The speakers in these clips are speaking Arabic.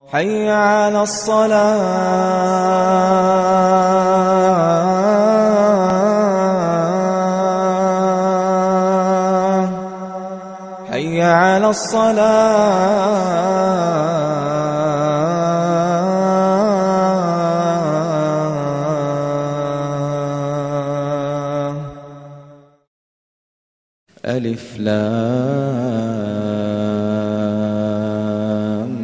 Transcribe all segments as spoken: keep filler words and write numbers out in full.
حي على الصلاة حي على الصلاة. ألف لام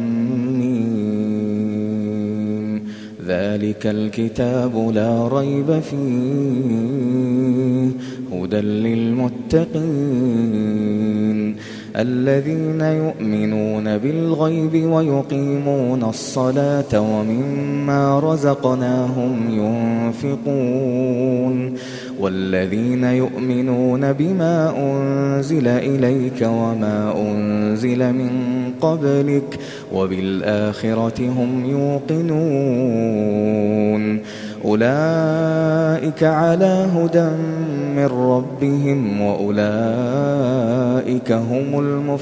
ميم. ذلك الكتاب لا ريب فيه هدى للمتقين الذين يؤمنون بالغيب ويقيمون الصلاة ومما رزقناهم ينفقون والذين يؤمنون بما أنزل إليك وما أنزل من قبلك وبالآخرة هم يوقنون أولئك على هدى من ربهم وأولئك هم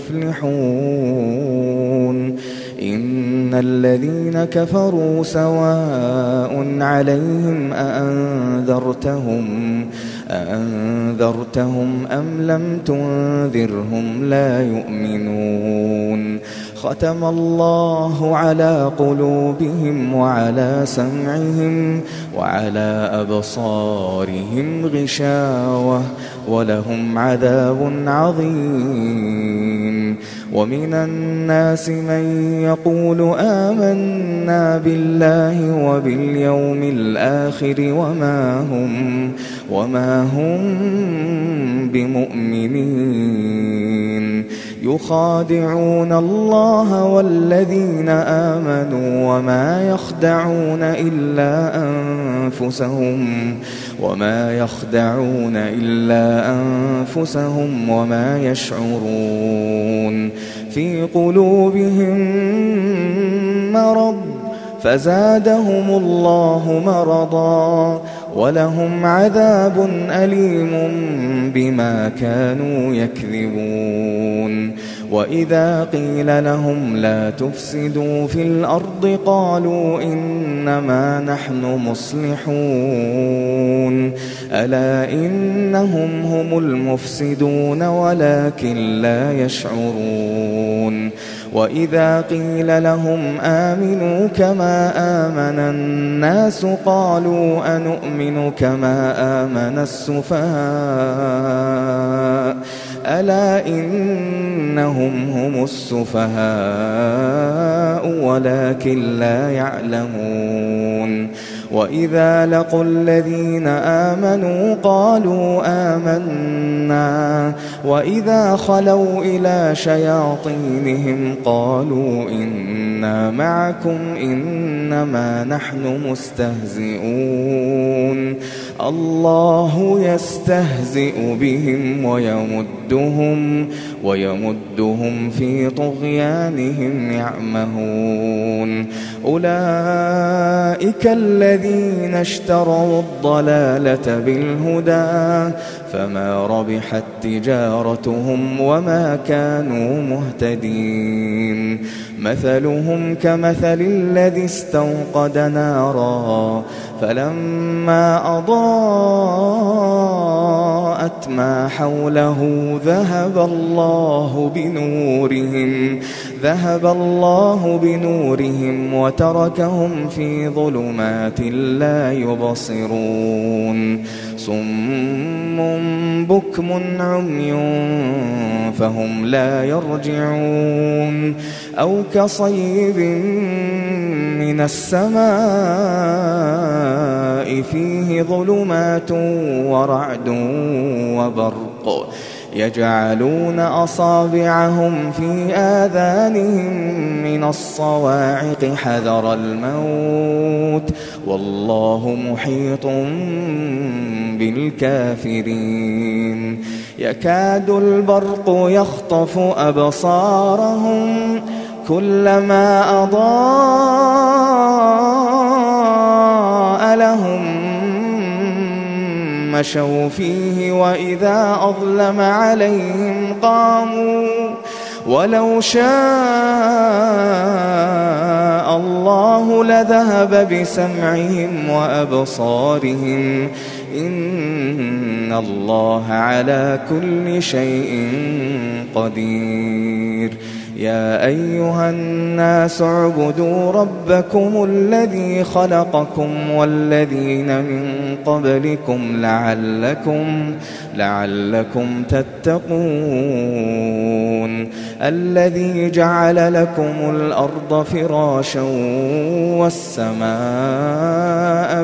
المفلحون. إن الذين كفروا سواء عليهم أأنذرتهم أأنذرتهم أم لم تنذرهم لا يؤمنون. ختم الله على قلوبهم وعلى سمعهم وعلى أبصارهم غشاوة ولهم عذاب عظيم. ومن الناس من يقول آمنا بالله وباليوم الآخر وما هم وما هم بمؤمنين. يخادعون الله والذين آمنوا وما يخدعون إلا أنفسهم وما يخدعون إلا أنفسهم وما يشعرون. في قلوبهم مرض فزادهم الله مرضا ولهم عذاب أليم بما كانوا يكذبون. وإذا قيل لهم لا تفسدوا في الأرض قالوا إنما نحن مصلحون ألا إنهم هم المفسدون ولكن لا يشعرون. وإذا قيل لهم آمنوا كما آمن الناس قالوا أنؤمن كما آمن السفهاء ألا إنهم هم السفهاء ولكن لا يعلمون. وإذا لقوا الذين آمنوا قالوا آمنا وإذا خلوا إلى شياطينهم قالوا إنا معكم إنما نحن مستهزئون. الله يستهزئ بهم ويمدهم ويمدهم في طغيانهم يعمهون. أولئك الذين اشتروا الضلالة بالهدى فما ربحت تجارتهم وما كانوا مهتدين. مثلهم كمثل الذي استوقد نارا فلما أضاءت ما حوله ذهب الله بنورهم ذهب الله بنورهم وتركهم في ظلمات لا يبصرون. صم بكم عمي فهم لا يرجعون. أو كصيب من السماء فيه ظلمات ورعد وبرق يجعلون أصابعهم في آذانهم من الصواعق حذر الموت والله محيط بالكافرين. يكاد البرق يخطف أبصارهم كلما أضاء لهم مشوا فيه وإذا أظلم عليهم قاموا ولو شاء لذهب بسمعهم وأبصارهم إن الله على كل شيء قدير. يا أيها الناس اعبدوا ربكم الذي خلقكم والذين من قبلكم لعلكم, لعلكم تتقون. الذي جعل لكم الأرض فراشا والسماء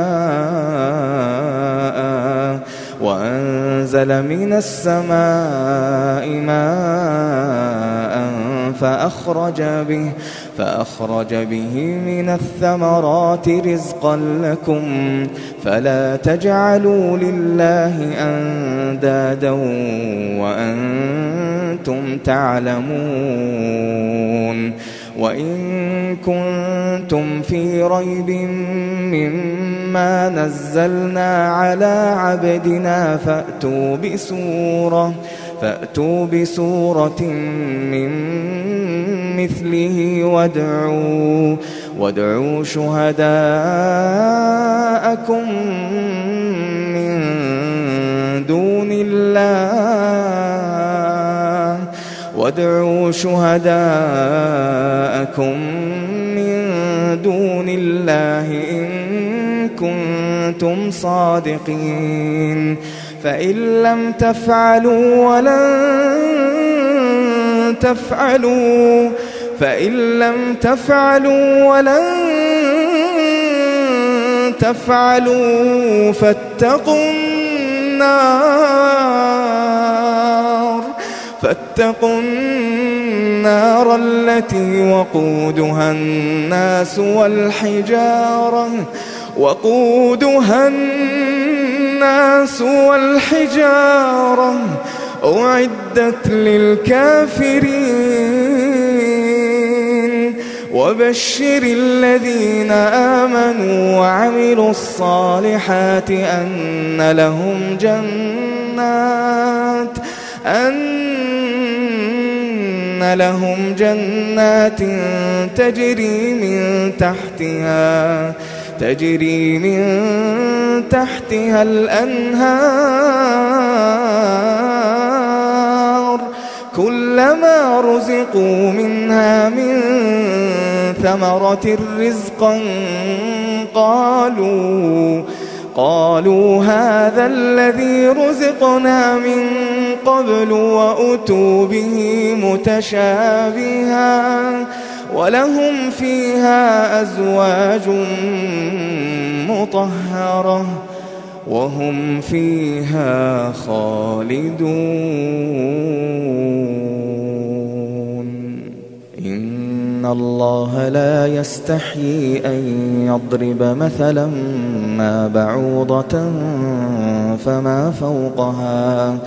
بناء وأنزل من السماء ماء فأخرج به, فأخرج به من الثمرات رزقا لكم فلا تجعلوا لله أندادا وأنتم تعلمون. وإن كنتم في ريب مما نزلنا على عبدنا فأتوا بسورة, فأتوا بسورة من مثله وادعوا, وادعوا شهداءكم من دون الله وادعوا شهداءكم من دون الله إن كنتم صادقين. فإن لم تفعلوا ولن تفعلوا فإن لم تفعلوا ولن تفعلوا فاتقوا النار فاتقوا النار التي وقودها الناس والحجارة وقودها الناس والحجارة أعدت للكافرين. وبشر الذين آمنوا وعملوا الصالحات أن لهم جنات أن لهم جنات تجري من تحتها تجري من تحتها الأنهار كلما رزقوا منها من ثمرة رزقا قالوا قالوا هذا الذي رزقنا من قبل وأتوا به متشابها ولهم فيها أزواج مطهرة وهم فيها خالدون. إن الله لا يستحيي أن يضرب مثلا ما بعوضة فما فوقها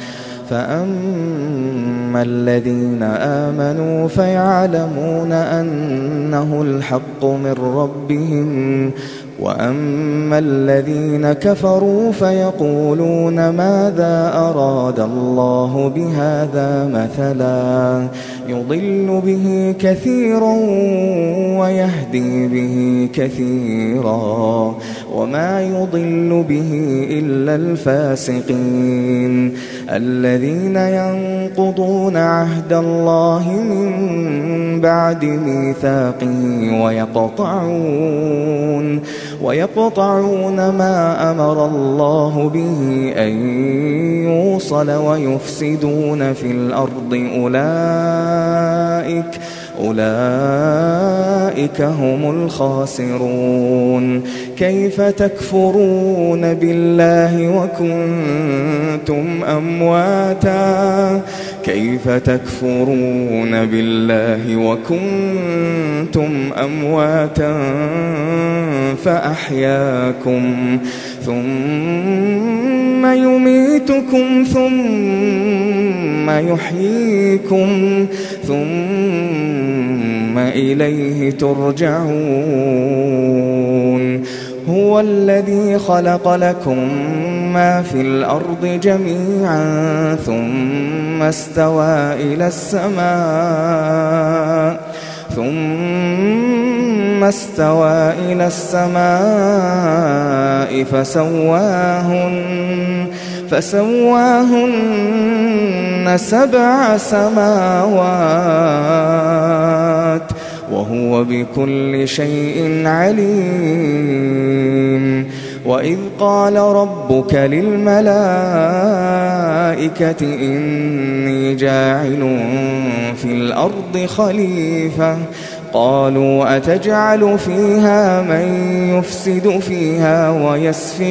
فأما الذين آمنوا فيعلمون أنه الحق من ربهم وأما الذين كفروا فيقولون ماذا أراد الله بهذا مثلا يضل به كثيرا ويهدي به كثيرا وما يضل به إلا الفاسقين الذين ينقضون عهد الله من بعد ميثاقه ويقطعون ويقطعون ما أمر الله به أن يوصل ويفسدون في الأرض أولئك أولئك هم الخاسرون. كيف تكفرون بالله وكنتم أمواتا كيف تكفرون بالله وكنتم أمواتا فأحياكم ثم يميتكم ثم يحييكم ثم إليه ترجعون. هو الذي خلق لكم ما في الأرض جميعا ثم استوى إلى السماء ثم ثم استوى إلى السماء فسواهن فسواهن سبع سماوات وهو بكل شيء عليم. وإذ قال ربك للملائكة إني جاعل في الأرض خليفة قالوا أتجعل فيها من يفسد فيها ويسفك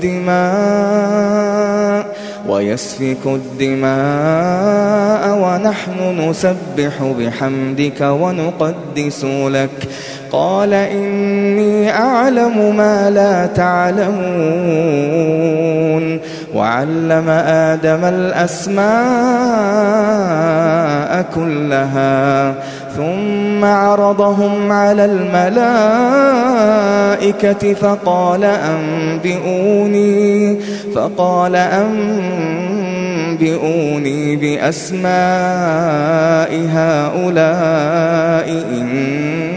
الدماء ويسفك الدماء ونحن نسبح بحمدك ونقدس لك قال إني أعلم ما لا تعلمون. وعلم آدم الأسماء كلها ثم عرضهم على الملائكة فقال أنبئوني فقال أنبئوني بأسماء هؤلاء إن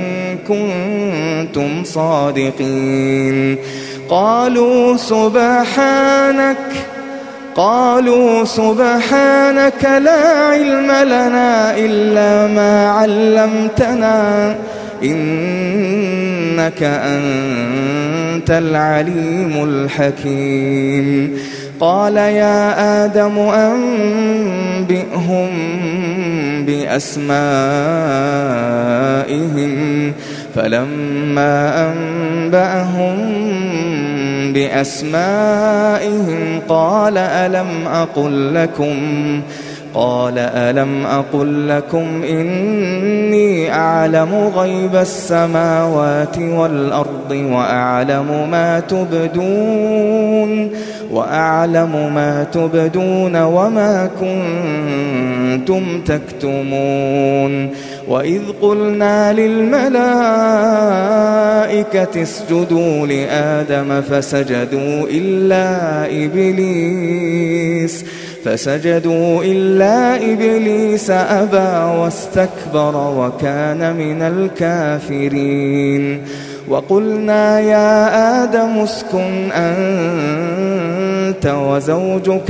كنتم صادقين. قالوا سبحانك قالوا سبحانك لا علم لنا إلا ما علمتنا إنك أنت العليم الحكيم. قال يا آدم أنبئهم بأسمائهم فلما أنبأهم بأسمائهم قال ألم أقل لكم قال ألم أقل لكم إني أعلم غيب السماوات والأرض وأعلم ما تبدون وأعلم ما تبدون وما كنتم تكتمون. وإذ قلنا للملائكة اسجدوا لآدم فسجدوا إلا إبليس فسجدوا إلا إبليس أبى واستكبر وكان من الكافرين. وقلنا يا آدم اسكن أنت وزوجك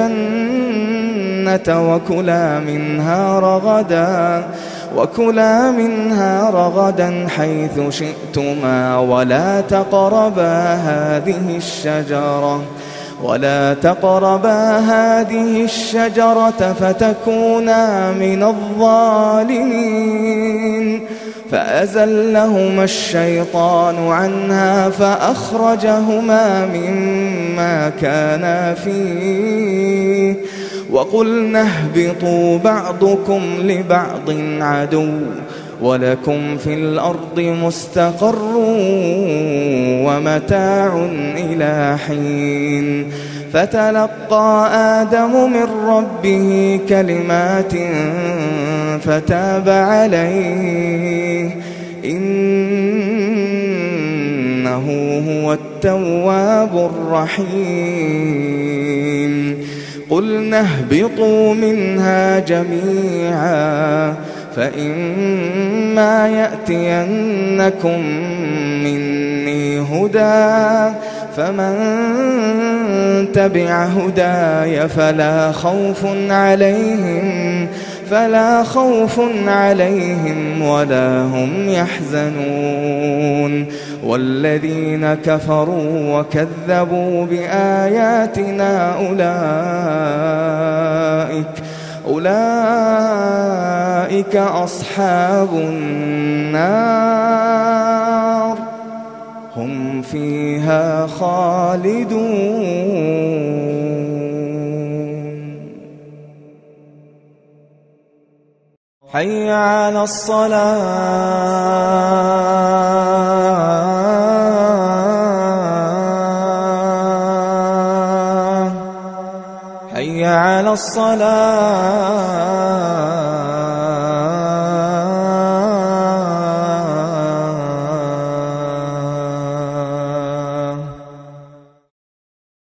الجنة وكلا منها رغدا وكلا منها رغدا حيث شئتما ولا تقربا هذه الشجرة ولا تقربا هذه الشجرة فتكونا من الظالمين. فأزلهما الشيطان عنها فأخرجهما مما كانا فيه وقلنا اهبطوا بعضكم لبعض عدو ولكم في الأرض مستقر ومتاع إلى حين. فتلقى آدم من ربه كلمات فتاب عليه إنه هو التواب الرحيم. قلنا اهبطوا منها جميعا فإما يأتينكم مني هدى فمن تبع هداي فلا خوف عليهم فلا خوف عليهم ولا هم يحزنون. والذين كفروا وكذبوا بآياتنا أولئك أولئك أصحاب النار هم فيها خالدون. حي على الصلاة حي على الصلاة